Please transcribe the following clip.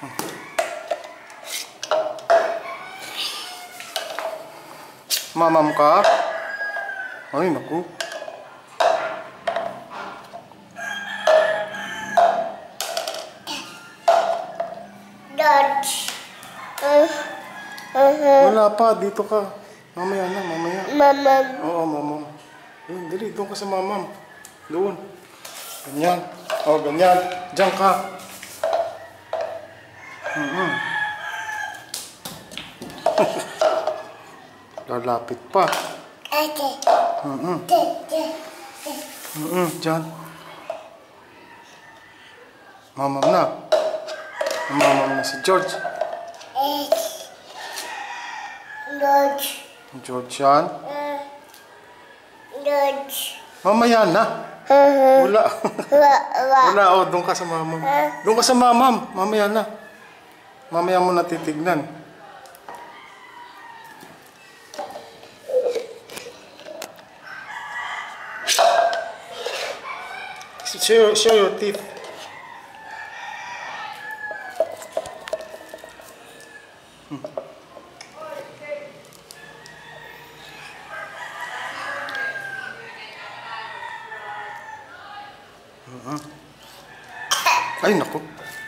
Mamam ka? Ay, naku. Wala pa, dito ka. Mamaya na, mamaya. Mamam. Oo, mamam. Ayun, dali, doon ka sa mamam. Doon. Ganyan. O, ganyan. Diyan ka. Lalapit pa. Diyan. Mamam na. Mamam na si George. George yan. Mamaya na. Wala. Wala, o, doon ka sa mamam. Doon ka sa mamam. Mamaya na. Mamaya mo natitignan. Show your teeth. Ay, naku.